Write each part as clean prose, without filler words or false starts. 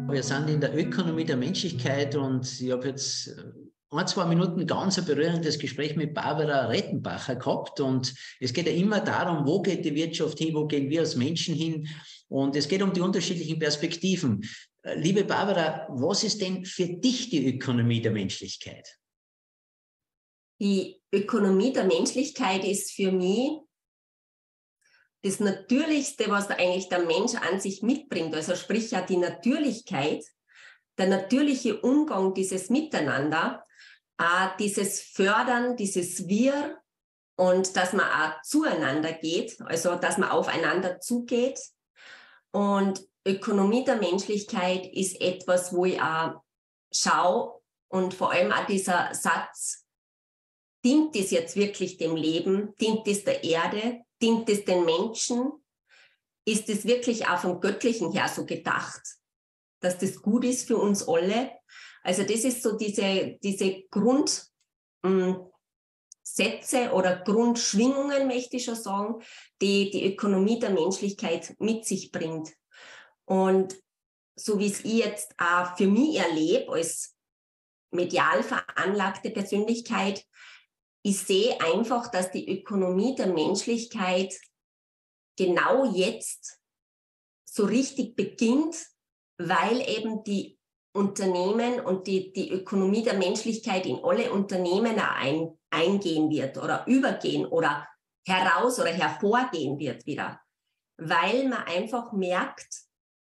Wir sind in der Ökonomie der Menschlichkeit und ich habe jetzt 1-2 Minuten ganz ein berührendes Gespräch mit Barbara Rettenbacher gehabt und es geht ja immer darum, wo geht die Wirtschaft hin, wo gehen wir als Menschen hin und es geht um die unterschiedlichen Perspektiven. Liebe Barbara, was ist denn für dich die Ökonomie der Menschlichkeit? Die Ökonomie der Menschlichkeit ist für mich das Natürlichste, was eigentlich der Mensch an sich mitbringt. Also sprich ja die Natürlichkeit, der natürliche Umgang, dieses Miteinander, dieses Fördern, dieses Wir und dass man auch zueinander geht, also dass man aufeinander zugeht. Und Ökonomie der Menschlichkeit ist etwas, wo ich auch schaue und vor allem auch dieser Satz, dient es jetzt wirklich dem Leben, dient es der Erde, dient es den Menschen, ist es wirklich auch vom Göttlichen her so gedacht, dass das gut ist für uns alle. Also das ist so diese Grundsätze oder Grundschwingungen, möchte ich schon sagen, die Ökonomie der Menschlichkeit mit sich bringt. Und so wie es ich jetzt auch für mich erlebe, als medial veranlagte Persönlichkeit, ich sehe einfach, dass die Ökonomie der Menschlichkeit genau jetzt so richtig beginnt, weil eben die Unternehmen und die Ökonomie der Menschlichkeit in alle Unternehmen eingehen wird oder übergehen oder heraus oder hervorgehen wird wieder. Weil man einfach merkt,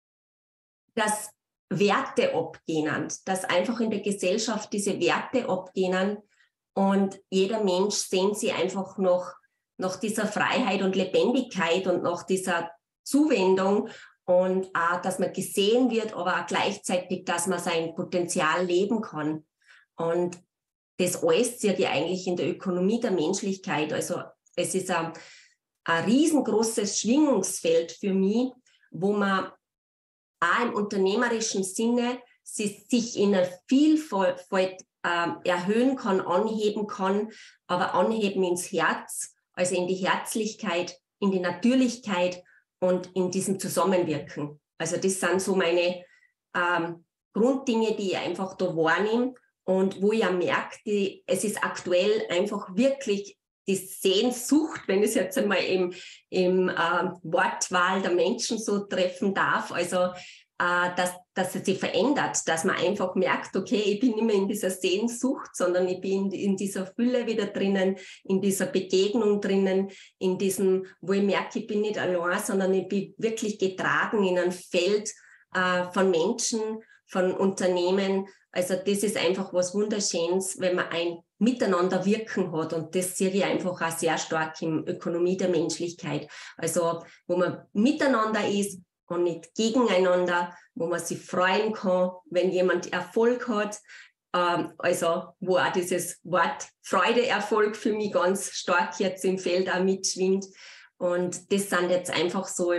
dass Werte abgehen, dass einfach in der Gesellschaft diese Werte abgehen und jeder Mensch sehnt sich einfach nach dieser Freiheit und Lebendigkeit und nach dieser Zuwendung und auch, dass man gesehen wird, aber auch gleichzeitig, dass man sein Potenzial leben kann. Und das alles sehe ich eigentlich in der Ökonomie der Menschlichkeit. Also es ist ein riesengroßes Schwingungsfeld für mich, wo man auch im unternehmerischen Sinne sich in einer Vielfalt erhöhen kann, anheben kann, aber anheben ins Herz, also in die Herzlichkeit, in die Natürlichkeit und in diesem Zusammenwirken. Also das sind so meine Grunddinge, die ich einfach da wahrnehme und wo ich ja merke, es ist aktuell einfach wirklich die Sehnsucht, wenn ich es jetzt einmal im Wortwahl der Menschen so treffen darf, also dass es sich verändert, dass man einfach merkt, okay, ich bin nicht mehr in dieser Sehnsucht, sondern ich bin in dieser Fülle wieder drinnen, in dieser Begegnung drinnen, in diesem, wo ich merke, ich bin nicht allein, sondern ich bin wirklich getragen in ein Feld von Menschen, von Unternehmen. Also das ist einfach was Wunderschönes, wenn man ein Miteinander wirken hat und das sehe ich einfach auch sehr stark in Ökonomie der Menschlichkeit. Also wo man miteinander ist, und nicht gegeneinander, wo man sich freuen kann, wenn jemand Erfolg hat. Also wo auch dieses Wort Freude, Erfolg für mich ganz stark jetzt im Feld auch mitschwingt. Und das sind jetzt einfach so,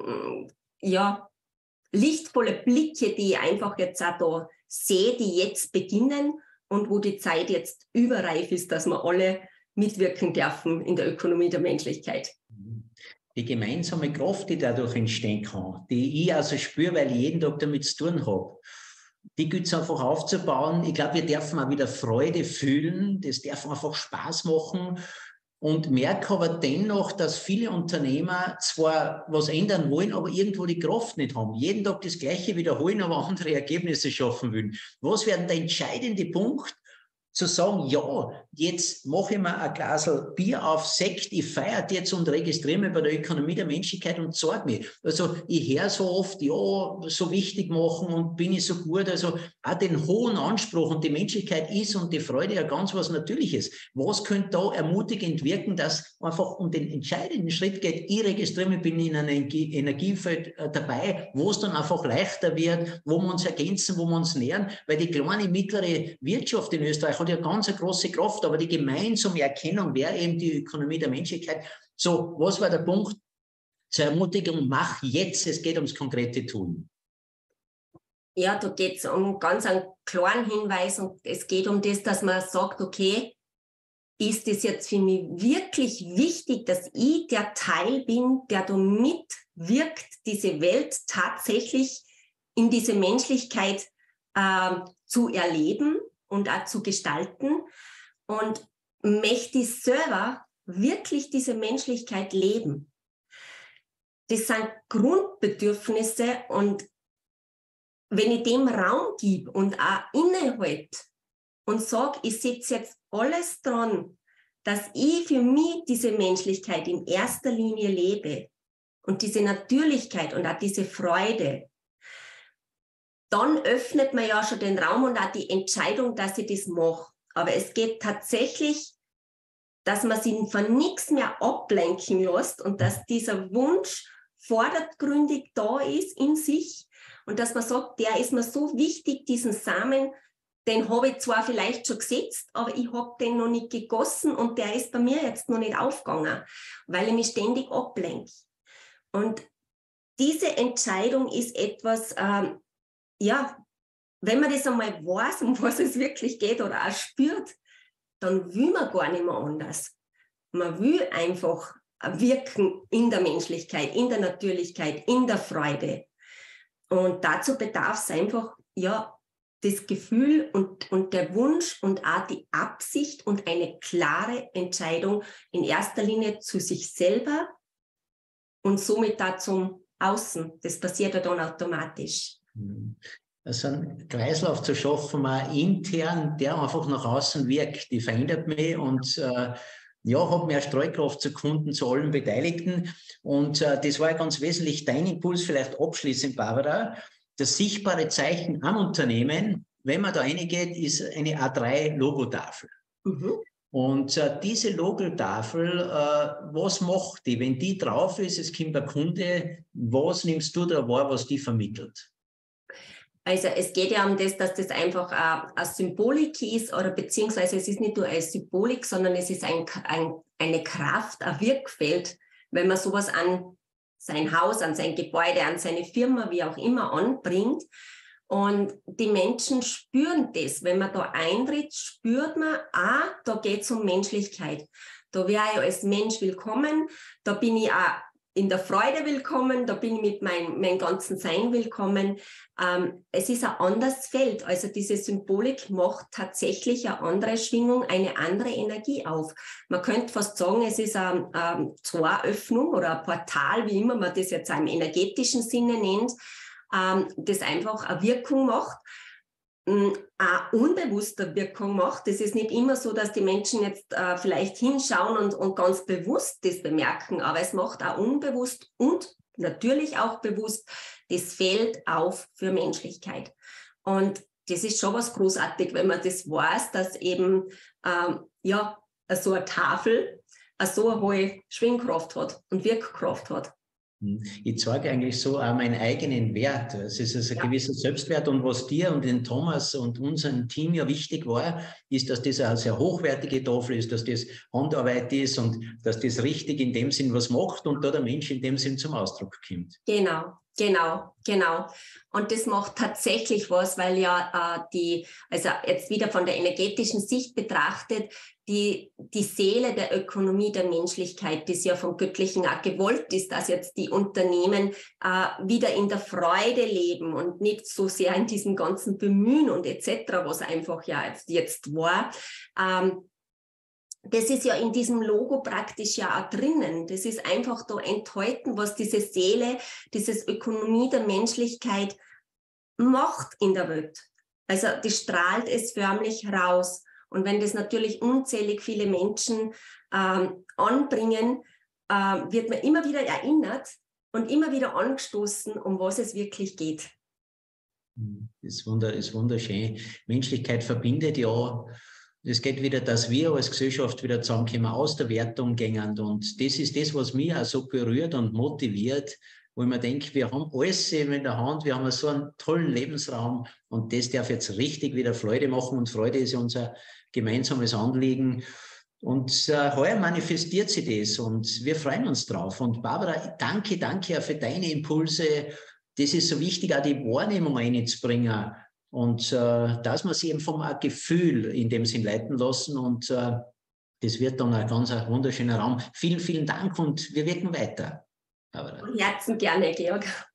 lichtvolle Blicke, die ich einfach jetzt auch da sehe, die jetzt beginnen und wo die Zeit jetzt überreif ist, dass wir alle mitwirken dürfen in der Ökonomie der Menschlichkeit. Die gemeinsame Kraft, die dadurch entstehen kann, die ich also spüre, weil ich jeden Tag damit zu tun habe, die gilt es einfach aufzubauen. Ich glaube, wir dürfen auch wieder Freude fühlen, das darf einfach Spaß machen und merke aber dennoch, dass viele Unternehmer zwar was ändern wollen, aber irgendwo die Kraft nicht haben. Jeden Tag das Gleiche wiederholen, aber andere Ergebnisse schaffen wollen. Was wäre der entscheidende Punkt, zu sagen, ja, jetzt mache ich mir ein Glas Bier auf, Sekt, ich feiere jetzt und registriere mich bei der Ökonomie der Menschlichkeit und zeige mich. Also ich höre so oft, ja, so wichtig machen und bin ich so gut, also auch den hohen Anspruch und die Menschlichkeit ist und die Freude ja ganz was Natürliches. Was könnte da ermutigend wirken, dass einfach um den entscheidenden Schritt geht, ich registriere mich, bin in einem Energiefeld dabei, wo es dann einfach leichter wird, wo wir uns ergänzen, wo wir uns nähern, weil die kleine, mittlere Wirtschaft in Österreich hat ja ganz eine große Kraft, aber die gemeinsame Erkennung wäre eben die Ökonomie der Menschlichkeit. So, was war der Punkt zur Ermutigung? Mach jetzt, es geht ums konkrete Tun. Ja, da geht es um ganz einen klaren Hinweis und es geht um das, dass man sagt, okay, ist es jetzt für mich wirklich wichtig, dass ich der Teil bin, der da mitwirkt, diese Welt tatsächlich in diese Menschlichkeit zu erleben und auch zu gestalten und möchte ich selber wirklich diese Menschlichkeit leben. Das sind Grundbedürfnisse und wenn ich dem Raum gebe und auch innehalte und sage, ich setze jetzt alles dran, dass ich für mich diese Menschlichkeit in erster Linie lebe und diese Natürlichkeit und auch diese Freude, dann öffnet man ja schon den Raum und auch die Entscheidung, dass ich das mache. Aber es geht tatsächlich, dass man sich von nichts mehr ablenken lässt und dass dieser Wunsch vordergründig da ist in sich und dass man sagt, der ist mir so wichtig, diesen Samen, den habe ich zwar vielleicht schon gesetzt, aber ich habe den noch nicht gegossen und der ist bei mir jetzt noch nicht aufgegangen, weil ich mich ständig ablenke. Und diese Entscheidung ist etwas, ja, wenn man das einmal weiß, um was es wirklich geht oder auch spürt, dann will man gar nicht mehr anders. Man will einfach wirken in der Menschlichkeit, in der Natürlichkeit, in der Freude. Und dazu bedarf es einfach, ja, das Gefühl und der Wunsch und auch die Absicht und eine klare Entscheidung in erster Linie zu sich selber und somit da zum Außen. Das passiert ja dann automatisch. Also einen Kreislauf zu schaffen, auch intern, der einfach nach außen wirkt, die verändert mich und ja, habe mehr Streukraft zu Kunden, zu allen Beteiligten. Und das war ja ganz wesentlich dein Impuls, vielleicht abschließend, Barbara. Das sichtbare Zeichen am Unternehmen, wenn man da reingeht, ist eine A3-Logotafel. Mhm. Und diese Logotafel, was macht die? Wenn die drauf ist, es kommt der Kunde, was nimmst du da wahr, was die vermittelt? Also es geht ja um das, dass das einfach eine Symbolik ist oder beziehungsweise es ist nicht nur eine Symbolik, sondern es ist eine Kraft, ein Wirkfeld, wenn man sowas an sein Haus, an sein Gebäude, an seine Firma, wie auch immer anbringt. Und die Menschen spüren das. Wenn man da eintritt, spürt man, da geht es um Menschlichkeit. Da wäre ich als Mensch willkommen, da bin ich auch in der Freude willkommen, da bin ich mit meinem ganzen Sein willkommen. Es ist ein anderes Feld, also diese Symbolik macht tatsächlich eine andere Schwingung, eine andere Energie auf. Man könnte fast sagen, es ist eine Toröffnung oder ein Portal, wie immer man das jetzt im energetischen Sinne nennt, das einfach eine Wirkung macht, eine unbewusste Wirkung macht. Es ist nicht immer so, dass die Menschen jetzt vielleicht hinschauen und ganz bewusst das bemerken, aber es macht auch unbewusst und natürlich auch bewusst das Feld auf für Menschlichkeit. Und das ist schon was großartig, wenn man das weiß, dass eben ja, so eine Tafel so eine hohe Schwingkraft hat und Wirkkraft hat. Ich zeige eigentlich so auch meinen eigenen Wert. Es ist also ein gewisser Selbstwert. Und was dir und den Thomas und unserem Team ja wichtig war, ist, dass das eine sehr hochwertige Tafel ist, dass das Handarbeit ist und dass das richtig in dem Sinn was macht und da der Mensch in dem Sinn zum Ausdruck kommt. Genau. Und das macht tatsächlich was, weil ja also jetzt wieder von der energetischen Sicht betrachtet, die Seele der Ökonomie der Menschlichkeit, das ja vom Göttlichen auch gewollt ist, dass jetzt die Unternehmen wieder in der Freude leben und nicht so sehr in diesem ganzen Bemühen und etc., was einfach ja jetzt war. Das ist ja in diesem Logo praktisch ja auch drinnen. Das ist einfach da enthalten, was diese Seele, diese Ökonomie der Menschlichkeit macht in der Welt. Also das strahlt es förmlich raus. Und wenn das natürlich unzählig viele Menschen anbringen, wird man immer wieder erinnert und immer wieder angestoßen, um was es wirklich geht. Das ist wunderschön. Menschlichkeit verbindet ja. Es geht wieder, dass wir als Gesellschaft wieder zusammenkommen, aus der Wertung gehen. Und das ist das, was mich auch so berührt und motiviert, wo ich mir denke, wir haben alles eben in der Hand, wir haben so einen tollen Lebensraum und das darf jetzt richtig wieder Freude machen. Und Freude ist ja unser gemeinsames Anliegen. Und heuer manifestiert sich das und wir freuen uns drauf. Und Barbara, danke auch für deine Impulse. Das ist so wichtig, auch die Wahrnehmung reinzubringen. Und dass man sich eben vom Gefühl in dem Sinn leiten lassen und das wird dann ein ganz wunderschöner Raum. Vielen Dank und wir wirken weiter. Von Herzen gerne, Georg.